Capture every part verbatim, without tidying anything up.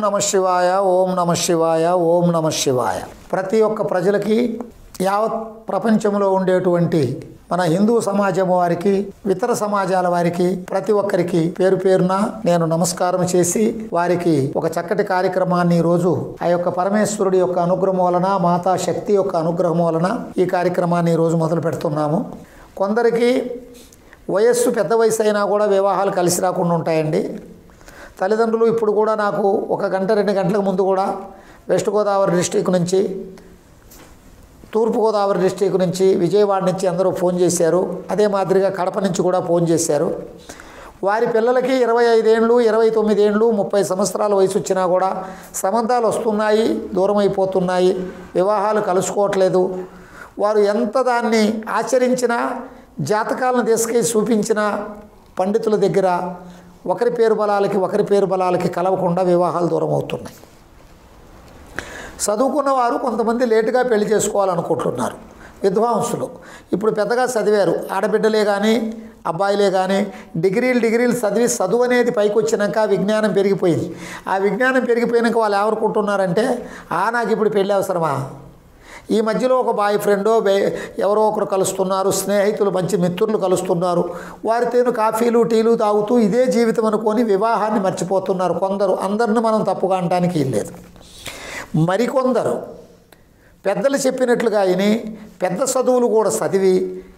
నమః శివాయ, ఓం నమః శివాయ, ఓం నమః శివాయ. ప్రతి ఒక్క ప్రజలకి, యావత్ ప్రపంచంలో ఉండేటువంటి మన హిందూ సమాజం వారికి, ఇతర సమాజాల వారికి, ప్రతి ఒక్కరికి పేరు పేరున నేను నమస్కారం చేసి వారికి ఒక చక్కటి కార్యక్రమాన్ని ఈరోజు ఆ యొక్క పరమేశ్వరుడి యొక్క అనుగ్రహం వలన, మాతా శక్తి యొక్క అనుగ్రహం వలన ఈ కార్యక్రమాన్ని ఈరోజు మొదలు పెడుతున్నాము. కొందరికి వయస్సు పెద్ద వయసు అయినా కూడా వివాహాలు కలిసి రాకుండా ఉంటాయండి. తల్లిదండ్రులు ఇప్పుడు కూడా నాకు ఒక గంట రెండు గంటలకు ముందు కూడా వెస్ట్ గోదావరి డిస్టిక్ నుంచి, తూర్పుగోదావరి డిస్టిక్ నుంచి, విజయవాడ నుంచి అందరూ ఫోన్ చేశారు. అదే మాదిరిగా కడప నుంచి కూడా ఫోన్ చేశారు. వారి పిల్లలకి ఇరవై ఐదేళ్ళు, ఇరవై తొమ్మిదేళ్ళు, ముప్పై సంవత్సరాల వయసు వచ్చినా కూడా సంబంధాలు వస్తున్నాయి, దూరం అయిపోతున్నాయి, వివాహాలు కలుసుకోవట్లేదు. వారు ఎంత దాన్ని ఆచరించినా, జాతకాలను తీసుకెళ్ళి చూపించిన పండితుల దగ్గర ఒకరి పేరు బలాలకి ఒకరి పేరు బలాలకి కలవకుండా వివాహాలు దూరం అవుతున్నాయి. చదువుకున్న వారు కొంతమంది లేటుగా పెళ్లి చేసుకోవాలనుకుంటున్నారు. విద్వాంసులు ఇప్పుడు పెద్దగా చదివారు, ఆడబిడ్డలే కానీ అబ్బాయిలే కానీ డిగ్రీలు డిగ్రీలు చదివి చదువు అనేది పైకి వచ్చినాక విజ్ఞానం పెరిగిపోయింది. ఆ విజ్ఞానం పెరిగిపోయినాక వాళ్ళు ఎవరుకుంటున్నారంటే, ఆ నాకు ఇప్పుడు పెళ్ళి అవసరమా, ఈ మధ్యలో ఒక బాయ్ ఫ్రెండో ఎవరో ఒకరు కలుస్తున్నారు, స్నేహితులు మంచి మిత్రులు కలుస్తున్నారు, వారితోను కాఫీలు టీలు తాగుతూ ఇదే జీవితం అనుకొని వివాహాన్ని మర్చిపోతున్నారు కొందరు. అందరిని మనం తప్పుగా అనడానికి లేదు. మరికొందరు పెద్దలు చెప్పినట్లుగా విని పెద్ద చదువులు కూడా చదివి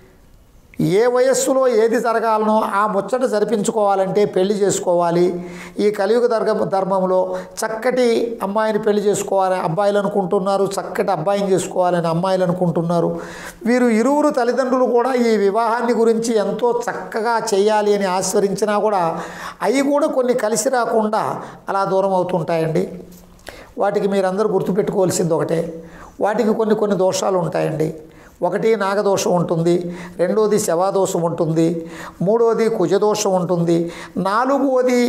ఏ వయస్సులో ఏది జరగాలనో ఆ ముచ్చట జరిపించుకోవాలంటే పెళ్లి చేసుకోవాలి. ఈ కలియుగ ధర్మ ధర్మంలో చక్కటి అమ్మాయిని పెళ్లి చేసుకోవాలని అబ్బాయిలు అనుకుంటున్నారు, చక్కటి అబ్బాయిని చేసుకోవాలని అమ్మాయిలు అనుకుంటున్నారు. వీరు ఇరువురు తల్లిదండ్రులు కూడా ఈ వివాహాన్ని గురించి ఎంతో చక్కగా చేయాలి అని ఆస్వరించినా కూడా అవి కూడా కొన్ని కలిసి రాకుండా అలా దూరం అవుతుంటాయండి. వాటికి మీరందరూ గుర్తుపెట్టుకోవాల్సింది ఒకటే, వాటికి కొన్ని కొన్ని దోషాలు ఉంటాయండి. ఒకటి నాగదోషం ఉంటుంది, రెండోది శవాదోషం ఉంటుంది, మూడోది కుజదోషం ఉంటుంది, నాలుగోది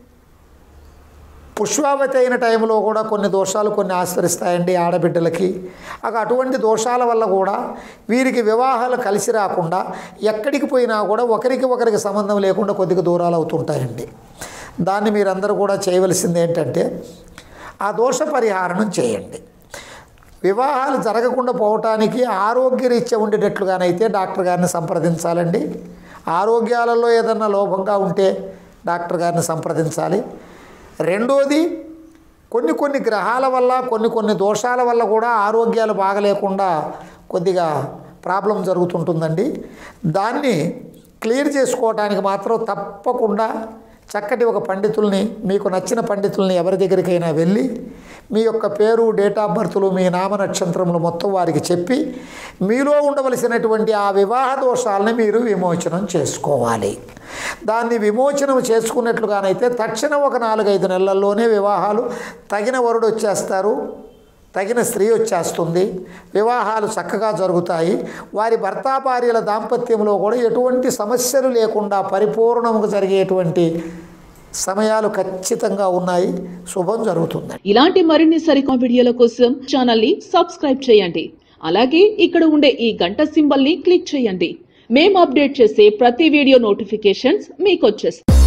పుష్పావతి అయిన టైంలో కూడా కొన్ని దోషాలు కొన్ని ఆశ్రయిస్తాయండి ఆడబిడ్డలకి. అక అటువంటి దోషాల వల్ల కూడా వీరికి వివాహాలు కలిసి రాకుండా ఎక్కడికి పోయినా కూడా ఒకరికి ఒకరికి సంబంధం లేకుండా కొద్దిగా దూరాలు అవుతుంటాయండి. దాన్ని మీరందరూ కూడా చేయవలసింది ఏంటంటే, ఆ దోష పరిహారం చేయండి. వివాహాలు జరగకుండా పోవటానికి ఆరోగ్యరీత్యా ఉండేటట్లుగానైతే డాక్టర్ గారిని సంప్రదించాలండి. ఆరోగ్యాలలో ఏదన్నా లోపంగా ఉంటే డాక్టర్ గారిని సంప్రదించాలి. రెండోది, కొన్ని కొన్ని గ్రహాల వల్ల, కొన్ని కొన్ని దోషాల వల్ల కూడా ఆరోగ్యాలు బాగలేకుండా కొద్దిగా ప్రాబ్లం జరుగుతుంటుందండి. దాన్ని క్లియర్ చేసుకోవటానికి మాత్రం తప్పకుండా చక్కటి ఒక పండితుల్ని, మీకు నచ్చిన పండితుల్ని ఎవరి దగ్గరికైనా వెళ్ళి మీ యొక్క పేరు, డేట్ ఆఫ్ బర్త్లు, మీ నామ నక్షత్రములు మొత్తం వారికి చెప్పి మీలో ఉండవలసినటువంటి ఆ వివాహ దోషాలని మీరు విమోచనం చేసుకోవాలి. దాన్ని విమోచనం చేసుకున్నట్లుగానైతే తక్షణం ఒక నాలుగైదు నెలల్లోనే వివాహాలు, తగిన వరుడు వచ్చేస్తారు, తగిన స్త్రీ వచ్చేస్తుంది, వివాహాలు చక్కగా జరుగుతాయి. వారి భర్త భార్యల దాంపత్యంలో కూడా ఎటువంటి సమస్యలు లేకుండా పరిపూర్ణంగా జరిగేటువంటి సమయాలు ఖచ్చితంగా ఉన్నాయి. శుభం జరుగుతుంది. ఇలాంటి మరిన్ని సరికొత్త వీడియోల కోసం ఛానల్ ని సబ్స్క్రైబ్ చేయండి. అలాగే ఇక్కడ ఉండే ఈ గంట సింబల్ ని క్లిక్ చేయండి. మేము అప్డేట్ చేసే ప్రతి వీడియో నోటిఫికేషన్స్ మీకు వచ్చేస్తాయి.